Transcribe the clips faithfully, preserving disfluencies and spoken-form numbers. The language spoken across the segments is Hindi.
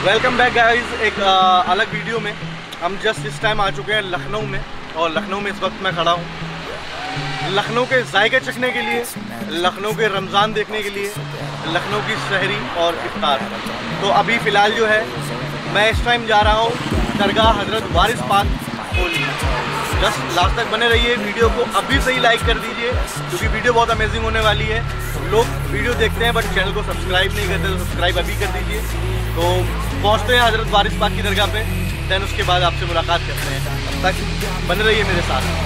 वेलकम बैक गाइस, एक आ, अलग वीडियो में। हम जस्ट इस टाइम आ चुके हैं लखनऊ में, और लखनऊ में इस वक्त मैं खड़ा हूँ लखनऊ के जायके चखने के लिए, लखनऊ के रमज़ान देखने के लिए, लखनऊ की शहरी और इफ्तार। तो अभी फ़िलहाल जो है मैं इस टाइम जा रहा हूँ दरगाह हज़रत वारिस पाक होली। जस्ट लास्ट तक बने रहिए, वीडियो को अभी से ही लाइक कर दीजिए क्योंकि वीडियो बहुत अमेजिंग होने वाली है। लोग वीडियो देखते हैं बट चैनल को सब्सक्राइब नहीं करते, तो सब्सक्राइब अभी कर दीजिए। तो पहुंचते हैं हज़रत वारिस पाक की दरगाह पे, देन उसके बाद आपसे मुलाकात करते हैं। तब तक बने रहिए मेरे साथ।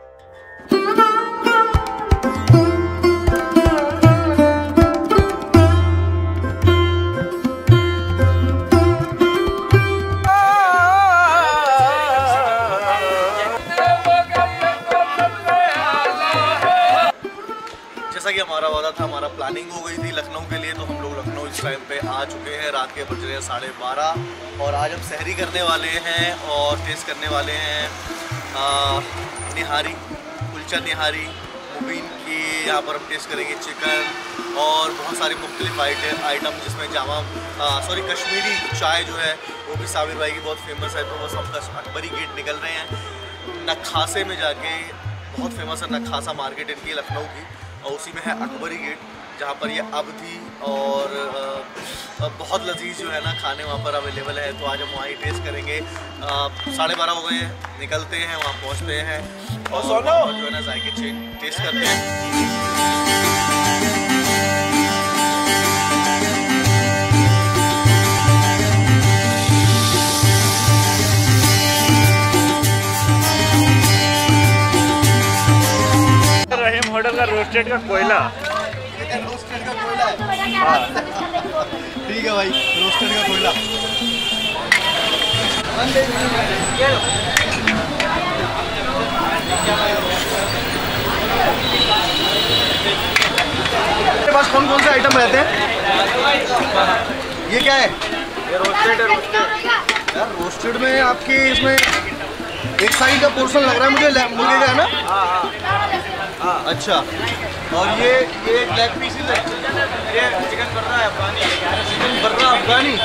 जैसा कि हमारा वादा था, हमारा प्लानिंग हो गई थी लखनऊ के लिए, तो हम लोग लखनऊ इस टाइम पे आ चुके हैं। रात के बज रहे हैं साढ़े बारह और आज हम सहरी करने वाले हैं और टेस्ट करने वाले हैं आ, निहारी, कुलचा निहारी मुबीन की। यहाँ पर हम टेस्ट करेंगे चिकन और बहुत सारी मुख्तलिफ आइटम, जिसमें जामा सॉरी कश्मीरी चाय जो है वो भी साबिर भाई की बहुत फेमस है। तो बस हम अकबरी गेट निकल रहे हैं। नखासे में जाके, बहुत फेमस है नखासा मार्केट इनकी लखनऊ की, और उसी में है अकबरी गेट, जहाँ पर ये अवधी और आ, बहुत लजीज जो है ना खाने वहाँ पर अवेलेबल है। तो आज हम वहाँ ही टेस्ट करेंगे। साढ़े बारह हो गए हैं, निकलते हैं, वहाँ पहुँचते हैं और सोनो जो है ना जायके टेस्ट करते हैं। होटल का रोस्टेड का कोयला, रोस्टेड का कोयला है। हाँ ठीक है भाई, रोस्टेड का कोयला। आपके पास कौन कौन से आइटम रहते हैं? ये क्या है? ये रोस्टेड है। रोस्टेड यार रोस्टेड में आपके इसमें एक साइड का पोर्शन लग रहा है मुझे, मुर्गे का है ना? हाँ हाँ। अच्छा, और ये ये ब्लैक पीस है, ये चिकन बर्रा है अफगानी। चिकन बर्रा अफगानी।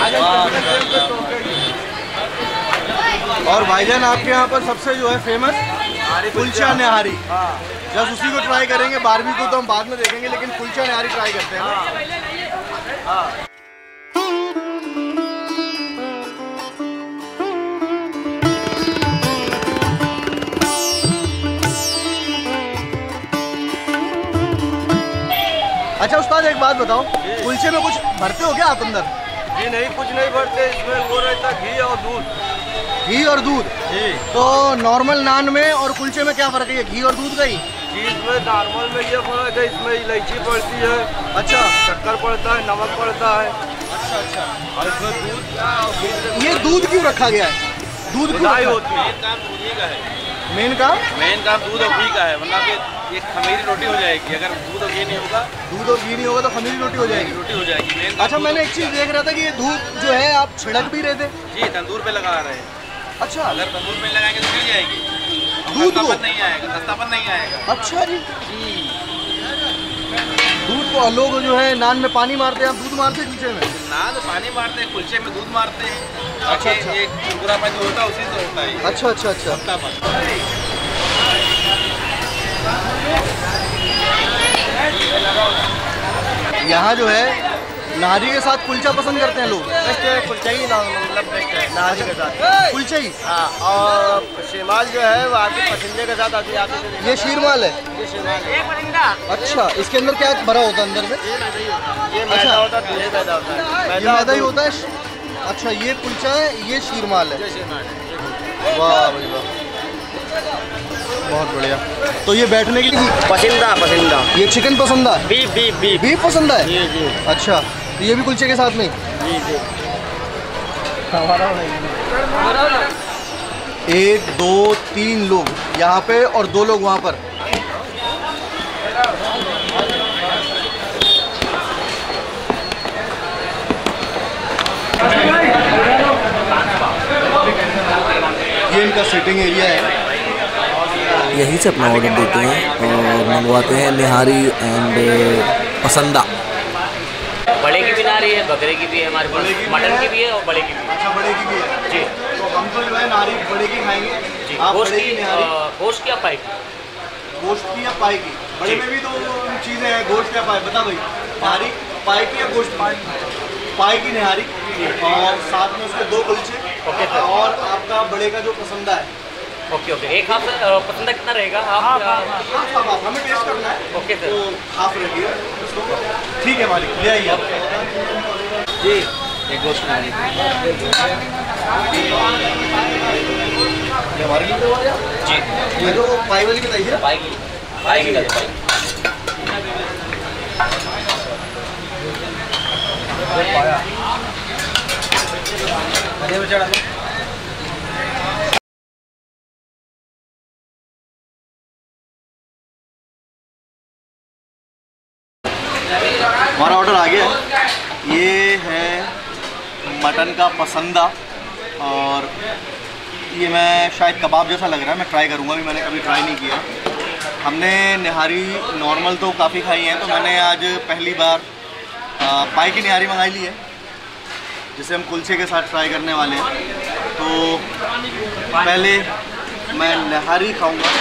और भाईजान आपके यहाँ पर सबसे जो है फेमस कुलचा निहारी, जस्ट उसी को ट्राई करेंगे। बारबी को तो हम बाद में देखेंगे, लेकिन कुलचा निहारी ट्राई करते हैं ना। अच्छा उस्ताद, एक बात बताओ, कुलचे में कुछ भरते हो क्या आप अंदर? जी नहीं, कुछ नहीं भरते इसमें। वो रहता घी और दूध। घी और दूध जी। तो नॉर्मल नान में और कुलचे में क्या फ़र्क है? ये घी और दूध का ही? जी, इसमें नॉर्मल में ये फ़र्क है, इसमें इलायची पड़ती है, अच्छा, शक्कर पड़ता है, नमक पड़ता है। अच्छा अच्छा। और इसमें दूध, ये दूध क्यों रखा गया है? दूध क्यों खुदाई रखा होती है। काम दूध ही का है, मेन काम? मेन काम दूध और घी का है, वरना कि ये खमीरी रोटी हो जाएगी। अगर दूध और घी नहीं होगा, दूध और घी नहीं होगा तो खमीरी रोटी हो जाएगी। रोटी हो जाएगी। मेन अच्छा, मैंने एक चीज़ देख रहा था कि ये दूध जो है आप छिड़क भी रहे थे। जी, तंदूर पे लगा रहे हैं। अच्छा, अगर तंदूर में लगाएंगे तो गिर जाएगी, दूध को नहीं आएगा, सस्तापन नहीं आएगा। अच्छा जी, दूध को लोग जो है नान में पानी मारते हैं, आप दूध मारते हैं कुलचे में? नान पानी मारते हैं, कुलचे में दूध मारते हैं। अच्छा अच्छा, ये कुरकुरा में जो होता है उसी से होता है। अच्छा अच्छा अच्छा। यहाँ जो है नारी के साथ कुलचा पसंद करते हैं लोग। बेस्ट है कुलचा ही, मतलब बेस्ट है नारी के साथ कुलचा ही। हाँ, और शेमाल जो है वो आपके पसंदे के साथ आती है। ये शीरमाल है? ये शेमाल है। अच्छा, इसके अंदर क्या भरा होता है अंदर से? ये मैदा होता है, दूध मैदा होता है। ये मैदा ही होता है। अच्छा, ये कुलचा है, ये शीरमाल है। ये शेमाल है। वाह भाई वाह, बहुत बढ़िया। तो ये बैठने की पसंदा पसंदा ये चिकन पसंद है? बीफ बीफ बीफ बीफ पसंद है? जी जी। अच्छा, तो ये भी कुलचे के साथ में? जी जी। एक दो तीन लोग यहाँ पे और दो लोग वहाँ पर। ये इनका सिटिंग एरिया है। यहीं से अपना ऑर्डर देते हैं और मंगवाते हैं निहारी एंड पसंदा। बड़े की बिना निहारी है, बकरे की भी है हमारे पास, मटन की भी है और बड़े की भी है। अच्छा, बड़े की भी है जी। तो हम तो जो है नारी बड़े की खाएंगे जी। आप गोश्त बड़े की की निहारी गोश्त की पाई गोश्त की या पाई की? बड़े में भी तो चीज़ें हैं, गोश्त या पाई, बता भाई। निहारी पाई की या गोश्त पाई पाई की निहारी और साथ में उसके दो कुलचे ओके सर। और आपका बड़े का जो पसंदा है। Okay okay. एक हाफ पसंद कितना रहेगा? Half half half half half हमें टेस्ट करना है। Okay sir. तो हाफ रखिए इसको। ठीक है मालिक, ले आइए आप जी। एक गोश्त निहारी ये हमारे लिए तो आ गया। जी। ये तो पाई वाली बताइए। पाएगी पाएगी का पाई अरे बेचारा हमारा ऑर्डर आ गया है। ये है मटन का पसंदा और ये मैं शायद कबाब जैसा लग रहा है, मैं ट्राई करूँगा भी, मैंने कभी ट्राई नहीं किया। हमने निहारी नॉर्मल तो काफ़ी खाई है, तो मैंने आज पहली बार आ, पाई की निहारी मंगाई ली है जिसे हम कुलचे के साथ ट्राई करने वाले हैं। तो पहले मैं निहारी खाऊंगा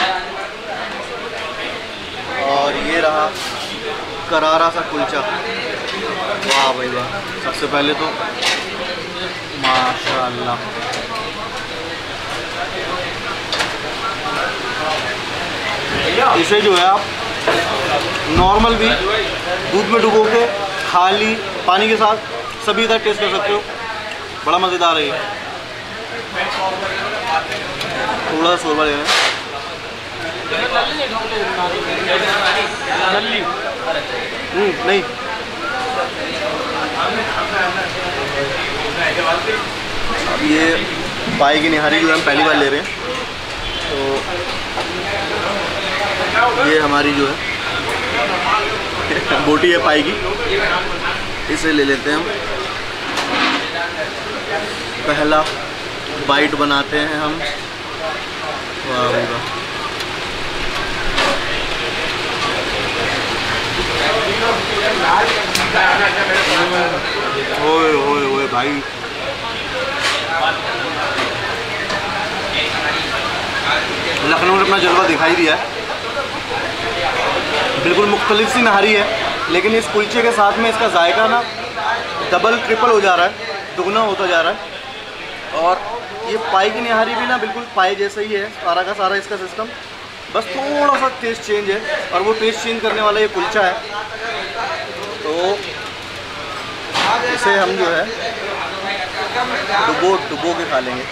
और ये रहा करारा सा कुलचा। वाह भाई वाह, सबसे पहले तो माशाल्लाह इसे जो है आप नॉर्मल भी दूध में डुबो के खाली पानी के साथ सभी का टेस्ट कर सकते हो, बड़ा मज़ेदार है ये। थोड़ा सा शोरबा लेना है। हम्म, नहीं अब ये पाई की निहारी जो है हम पहली बार ले रहे हैं, तो ये हमारी जो है बोटी है पाई की, इसे ले लेते हैं हम। पहला बाइट बनाते हैं हम। वाह भाई वाह, ओए ओए ओए भाई, लखनऊ ने अपना जलवा दिखाई दिया है। बिल्कुल मुख्तलिफ सी नहारी है, लेकिन इस कुलचे के साथ में इसका जायका ना डबल ट्रिपल हो जा रहा है, दुगना होता जा रहा है। और ये पाई की निहारी भी ना बिल्कुल पाई जैसा ही है, सारा का सारा इसका सिस्टम, बस थोड़ा सा टेस्ट चेंज है, और वो टेस्ट चेंज करने वाला ये कुलचा है। तो इसे हम जो है डुबो डुबो के खा लेंगे।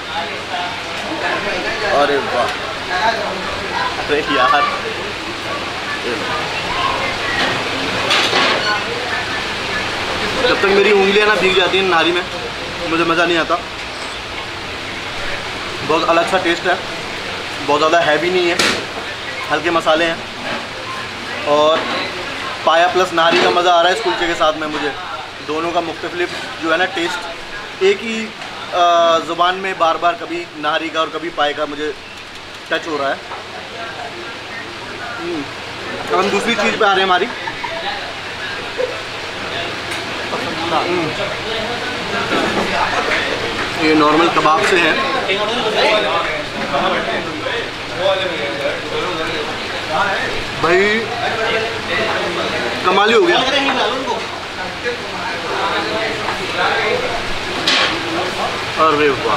अरे वाह, अरे यार जब तक मेरी उंगलियां ना भीग जाती हैं नारी में मुझे मज़ा नहीं आता। बहुत अलग सा टेस्ट है, बहुत ज़्यादा हैवी नहीं है, हल्के मसाले हैं और पाया प्लस नारी का मज़ा आ रहा है इस कुलचे के साथ में। मुझे दोनों का मुख्तलिफ जो है ना टेस्ट एक ही ज़ुबान में बार बार, कभी नारी का और कभी पाए का मुझे टच हो रहा है। अब हम दूसरी चीज़ पे आ रहे हैं हमारी। ये नॉर्मल कबाब से है, भाई कमाल ही हो गया। अरे वाह,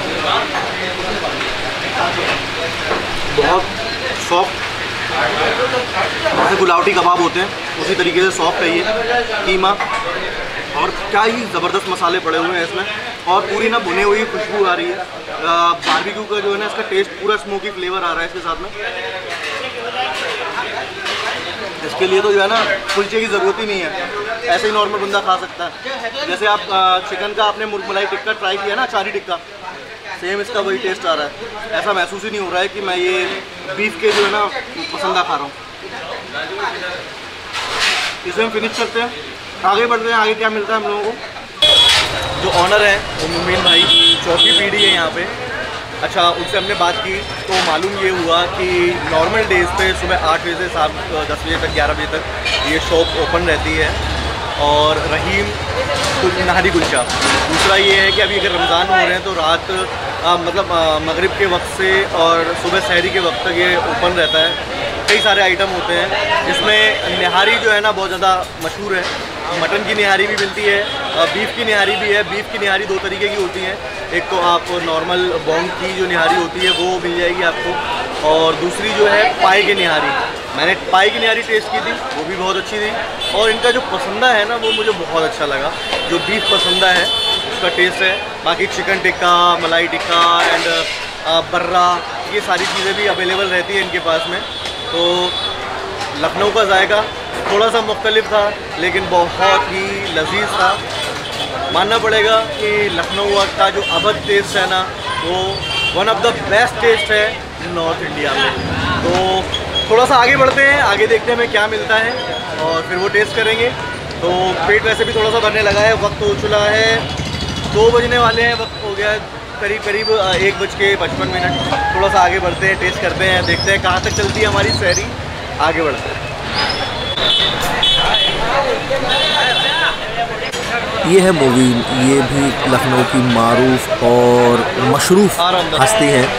बहुत सॉफ्ट, जैसे गुलावटी कबाब होते हैं उसी तरीके से सॉफ्ट है ये कीमा, और क्या ही ज़बरदस्त मसाले पड़े हुए हैं इसमें, और पूरी ना भुने हुई खुशबू आ रही है। बारबेक्यू का जो है ना इसका टेस्ट, पूरा स्मोकी फ्लेवर आ रहा है इसके साथ में। इसके लिए तो जो है ना कुलचे की ज़रूरत ही नहीं है, ऐसे ही नॉर्मल बंदा खा सकता है। जैसे आप चिकन का आपने मुर्गमलाई टिक्का ट्राई किया ना, अचारी टिक्का, सेम इसका वही टेस्ट आ रहा है। ऐसा महसूस ही नहीं हो रहा है कि मैं ये बीफ के जो है ना पसंदा खा रहा हूँ। इसे हम फिनिश करते हैं, आगे बढ़ते हैं। आगे क्या मिलता है हम लोगों को? जो ऑनर हैं वो मुमीन भाई, चौथी पीढ़ी है यहाँ पे। अच्छा, उनसे हमने बात की तो मालूम ये हुआ कि नॉर्मल डेज़ पे सुबह आठ बजे से शाम दस बजे तक, ग्यारह बजे तक ये शॉप ओपन रहती है, और रहीम कुल नहारी कुलचा। दूसरा ये है कि अभी अगर रमज़ान हो रहे हैं तो रात आ, मतलब आ, मगरिब के वक्त से और सुबह सहरी के वक्त तक ये ओपन रहता है। कई सारे आइटम होते हैं जिसमें निहारी जो है ना बहुत ज़्यादा मशहूर है। मटन की निहारी भी मिलती है, बीफ की निहारी भी है। बीफ की निहारी दो तरीके की होती है, एक तो आप नॉर्मल बोंग की जो निहारी होती है वो मिल जाएगी आपको, और दूसरी जो है पाई की निहारी। मैंने पाई की निहारी टेस्ट की थी, वो भी बहुत अच्छी थी। और इनका जो पसंदा है ना वो मुझे बहुत अच्छा लगा, जो बीफ पसंदा है उसका टेस्ट है। बाकी चिकन टिक्का, मलाई टिक्का एंड बर्रा, ये सारी चीज़ें भी अवेलेबल रहती है इनके पास में। तो लखनऊ का जायका थोड़ा सा मुख्तलिफ था लेकिन बहुत ही लजीज था। मानना पड़ेगा कि लखनऊ का जो अवध टेस्ट है ना वो one of the best taste है नॉर्थ इंडिया में। तो थोड़ा सा आगे बढ़ते हैं, आगे देखते हैं हमें क्या मिलता है और फिर वो टेस्ट करेंगे। तो पेट वैसे भी थोड़ा सा भरने लगा है, वक्त हो चुका है दो बजने वाले हैं, वक्त हो गया करीब करीब एक बज के पचपन मिनट। थोड़ा सा आगे बढ़ते हैं, टेस्ट करते हैं, देखते हैं कहाँ तक चलती है हमारी सहरी। आगे बढ़ते हैं। ये है मोवीन, ये भी लखनऊ की मारूफ और मशरूफ हस्ती है।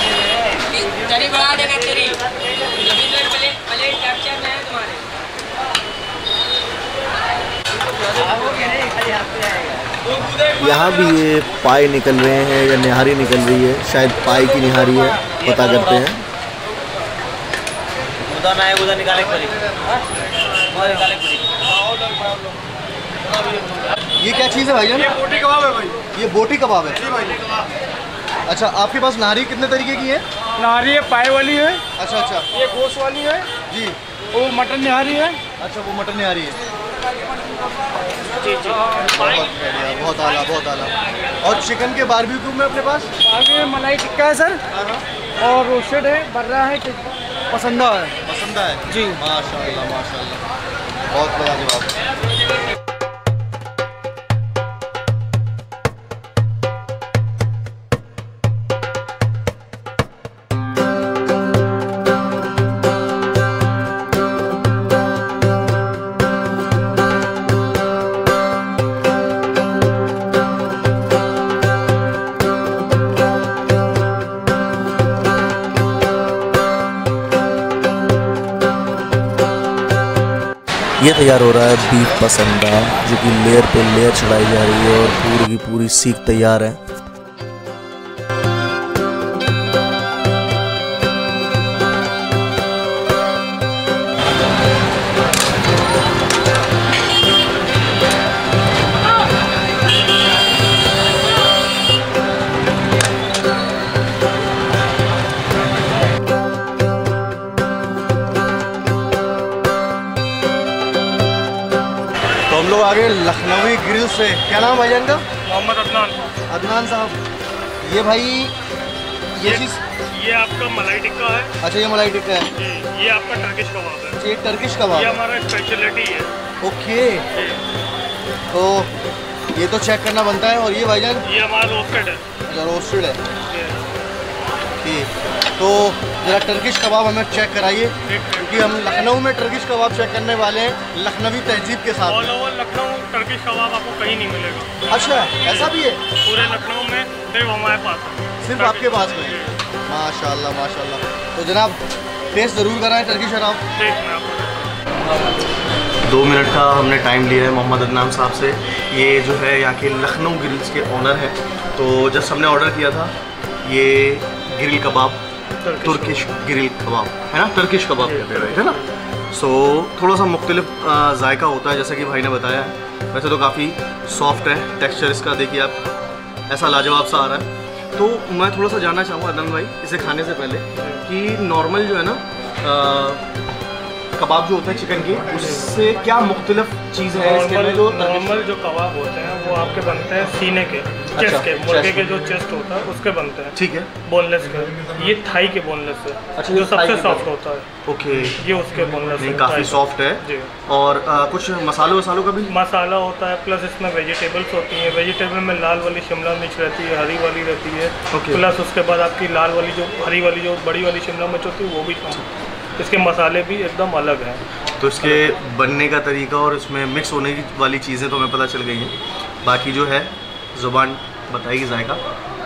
यहाँ भी ये पाई निकल रहे हैं या निहारी निकल रही है, शायद पाई की निहारी है, पता करते हैं। उधर ना है, उधर निकाले पड़ी। ये क्या चीज़ है भाईजान? ये बोटी कबाब है भाई। ये बोटी कबाब है। जी भाई। अच्छा, आपके पास नारी कितने तरीके की है? नारी है, पाई वाली है। अच्छा अच्छा। ये गोश्त वाली है जी। वो मटन निहारी है। अच्छा, वो मटन निहारी है। जी जी। बहुत बढ़िया, बहुत आला, बहुत आला। और चिकन के बारबेक्यू में अपने पास आगे मलाई टिक्का है सर, और रोस्टेड है, बर्रा है, पसंदा है। पसंद है जी। माशाल्लाह माशाल्लाह, बहुत बड़ा जवाब है। ये तैयार हो रहा है बीफ पसंदा, जो कि लेयर पे लेयर चढ़ाई जा रही है और पूरी की पूरी सीख तैयार है। हम लोग आगे लखनवी ग्रिल से। क्या नाम भाईजान का? मोहम्मद अदनान। अदनान साहब, ये भाई ये चीज़, ये आपका मलाई टिक्का है। अच्छा ये मलाई टिक्का है। जी। ये आपका टर्किश कबाब है। अच्छा, ये टर्किश कबाब ये है। हमारा स्पेशलिटी है। ओके, तो ये तो चेक करना बनता है। और ये भाईजान? ये हमारा रोस्टेड है। अच्छा, रोस्टेड है। ठीक, तो ज़रा टर्किश कबाब हमें चेक कराइए, क्योंकि हम लखनऊ में टर्किश कबाब चेक करने वाले हैं लखनवी तहजीब के साथ। ऑल ओवर लखनऊ टर्किश कबाब आपको कहीं नहीं मिलेगा। अच्छा, ऐसा भी है? पूरे लखनऊ में सिर्फ हमारे पास है। सिर्फ आपके पास में? माशाल्लाह माशाल्लाह। तो जनाब टेस्ट ज़रूर कराएं टर्किश शराब। ठीक है आपको। दो मिनट का हमने टाइम लिया है मोहम्मद अदनान साहब से। ये जो है यहाँ के लखनऊ ग्रिल्स के ओनर हैं। तो जस्ट हमने ऑर्डर किया था ये ग्रिल कबाब, तुर्किश ग्रिल कबाब है ना, टर्किश कबाब कहते हैं, है ना। सो so, थोड़ा सा मुख्तलिफ जायका होता है जैसा कि भाई ने बताया है। वैसे तो काफ़ी सॉफ्ट है, टेक्सचर इसका देखिए आप, ऐसा लाजवाब सा आ रहा है। तो मैं थोड़ा सा जानना चाहूँगा अदनान भाई, इसे खाने से पहले कि नॉर्मल जो है ना आ, कबाब जो होता है चिकन के, उससे क्या मुख्तलिफ चीज़ है इसके में? जो नॉर्मल जो कबाब होते हैं वो आपके बनते हैं सीने के, चेस्ट अच्छा, के, मुर्गे चेस्ट के जो चेस्ट होता है उसके बनते हैं। ठीक है। बोनलेस के, ये थाई के बोनलेस है। अच्छा, जो ये थाई सबसे के सॉफ्ट होता है। ओके, ये उसके बोनलेस नहीं है, काफ़ी थाई सॉफ्ट है। जी। और आ, कुछ मसालों वसालों का भी मसाला होता है, प्लस इसमें वेजिटेबल्स होती हैं। वेजिटेबल में लाल वाली शिमला मिर्च रहती है, हरी वाली रहती है, Okay. प्लस उसके बाद आपकी लाल वाली जो हरी वाली जो बड़ी वाली शिमला मिर्च होती है वो भी। इसके मसाले भी एकदम अलग हैं। तो इसके बनने का तरीका और इसमें मिक्स होने की वाली चीज़ें तो हमें पता चल गई हैं। बाकी जो है ज़ुबान बताएगी जायका।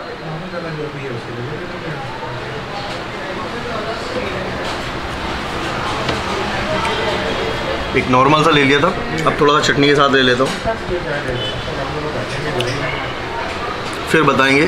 एक नॉर्मल सा ले लिया था, अब थोड़ा सा चटनी के साथ ले लेता हूँ, फिर बताएंगे।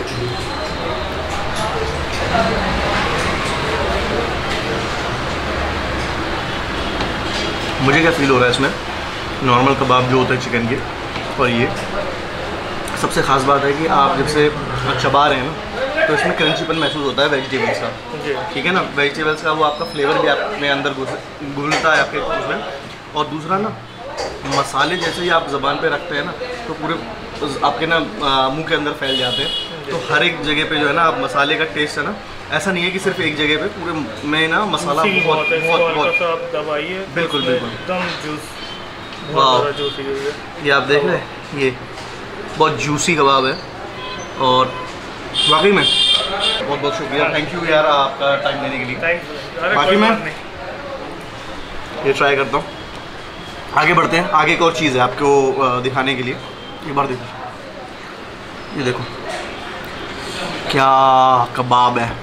मुझे क्या फील हो रहा है इसमें, नॉर्मल कबाब जो होते हैं चिकन के, और ये सबसे ख़ास बात है कि आप जब से चबा रहे हैं ना तो इसमें क्रंचीपन महसूस होता है वेजिटेबल्स का, ठीक है ना। वेजिटेबल्स का वो आपका फ्लेवर भी अपने अंदर घुलता है आपके उसमें। और दूसरा ना, मसाले जैसे ही आप ज़बान पे रखते हैं ना तो पूरे आपके ना मुंह के अंदर फैल जाते हैं। तो हर एक जगह पे जो है ना आप मसाले का टेस्ट है ना, ऐसा नहीं है कि सिर्फ एक जगह पे, पूरे में ना मसाला बहुत बहुत बहुत दवाइए। बिल्कुल बिल्कुल एकदम जूस, वाह। जूसी है ये आप देख रहे हैं, ये बहुत जूसी कबाब है। और वाकई में बहुत बहुत शुक्रिया, थैंक यू यार आपका टाइम देने के लिए। बाकी मैं ये ट्राई करता हूँ। आगे बढ़ते हैं, आगे एक और चीज़ है आपको दिखाने के लिए। एक बार देखो, ये देखो क्या कबाब है।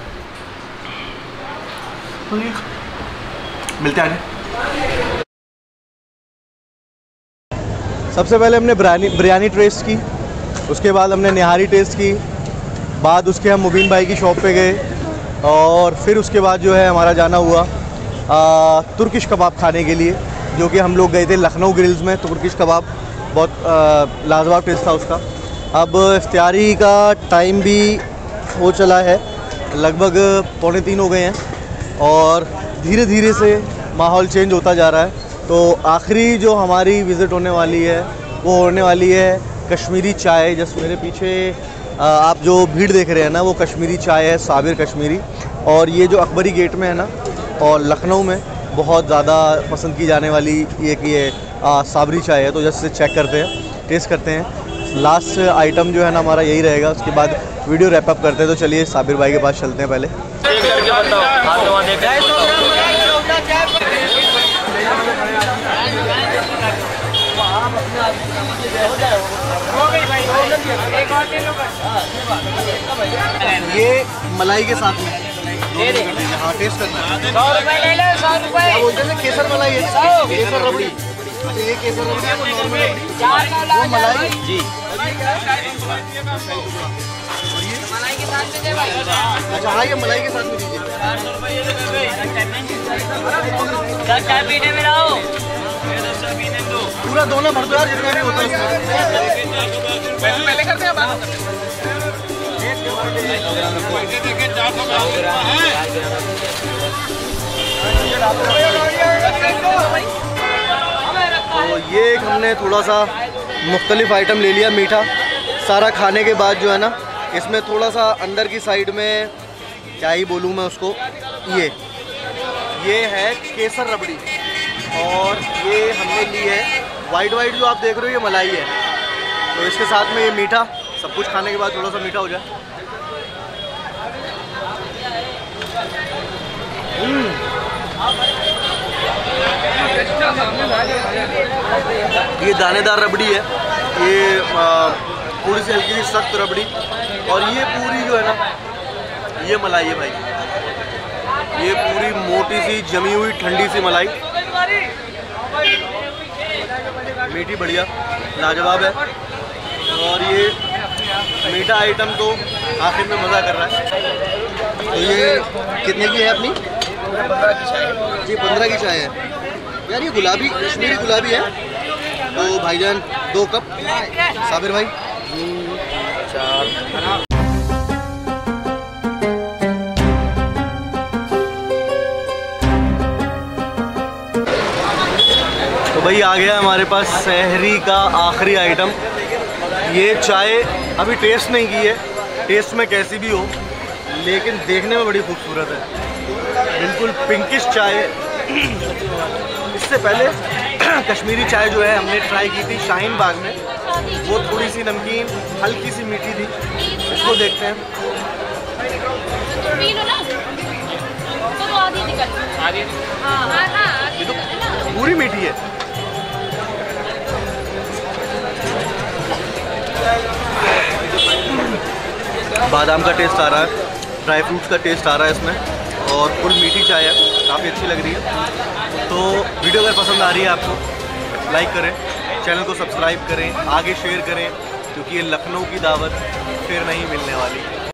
मिलते हैं आगे। सबसे पहले हमने बिरयानी बिरयानी टेस्ट की, उसके बाद हमने निहारी टेस्ट की, बाद उसके हम मुबीन भाई की शॉप पे गए, और फिर उसके बाद जो है हमारा जाना हुआ आ, तुर्किश कबाब खाने के लिए, जो कि हम लोग गए थे लखनऊ ग्रिल्स में। तुर्किश कबाब बहुत लाजवाब टेस्ट था उसका। अब इफ्तारी का टाइम भी हो चला है, लगभग पौने तीन हो गए हैं, और धीरे धीरे से माहौल चेंज होता जा रहा है। तो आखिरी जो हमारी विज़िट होने वाली है वो होने वाली है कश्मीरी चाय। जस्ट मेरे पीछे आप जो भीड़ देख रहे हैं ना, वो कश्मीरी चाय है, साबिर कश्मीरी। और ये जो अकबरी गेट में है ना, और लखनऊ में बहुत ज़्यादा पसंद की जाने वाली ये कि ये आ, साबरी चाय है। तो जस्ट चेक करते हैं, टेस्ट करते हैं। लास्ट आइटम जो है ना हमारा यही रहेगा, उसके बाद वीडियो रैप अप करते हैं। तो चलिए साबिर भाई के पास चलते हैं पहले। ये मलाई के साथ में हाँ टेस्ट करना है। सौ रुपए ले लो, सौ रुपए। क्या बोलते हैं, केसर मलाई है, केसर रबड़ी। अच्छा ये केसर रबड़ी है, वो नॉर्मल रबड़ी, चार सौ ला वो मलाई जी। मलाई के साथ में दे भाई। अच्छा हाँ, ये मलाई के साथ में दीजिए। क्या चाय पीने में रहो, पूरा दोनों भर दो यार, जितना भी होता है उसमें। पहले करते हैं बात। तो ये एक हमने थोड़ा सा मुख्तलिफ आइटम ले लिया मीठा। सारा खाने के बाद जो है ना, इसमें थोड़ा सा अंदर की साइड में क्या ही बोलूँ मैं उसको, ये ये है केसर रबड़ी, और ये हमने ली है वाइट वाइट जो आप देख रहे हो, ये मलाई है। तो इसके साथ में ये मीठा, सब कुछ खाने के बाद थोड़ा सा मीठा हो जाए। ये दानेदार रबड़ी है, ये थोड़ी सी हल्की सी सख्त रबड़ी, और ये पूरी जो है ना, ये मलाई है भाई। ये पूरी मोटी सी जमी हुई ठंडी सी मलाई, मीठी बढ़िया लाजवाब है। और ये मीठा आइटम तो आखिर में मज़ा कर रहा है। तो ये कितने की है अपनी? पंद्रह की चाय है जी, पंद्रह की चाय है यार। ये गुलाबी, कश्मीरी गुलाबी है। तो भाईजान दो कप। साबिर भाई चार। तो भाई आ गया हमारे पास सहरी का आखिरी आइटम। ये चाय अभी टेस्ट नहीं की है, टेस्ट में कैसी भी हो, लेकिन देखने में बड़ी खूबसूरत है, बिल्कुल पिंकिश चाय। इससे पहले कश्मीरी चाय जो है हमने ट्राई की थी शाहीन बाग में, वो थोड़ी सी नमकीन, हल्की सी मीठी थी। इसको देखते हैं। पूरी मीठी है। बादाम का टेस्ट आ रहा है, ड्राई फ्रूट्स का टेस्ट आ रहा है इसमें, और फुल मीठी चाय है, काफ़ी अच्छी लग रही है। तो वीडियो अगर पसंद आ रही है आपको, लाइक करें, चैनल को सब्सक्राइब करें, आगे शेयर करें, क्योंकि ये लखनऊ की दावत फिर नहीं मिलने वाली।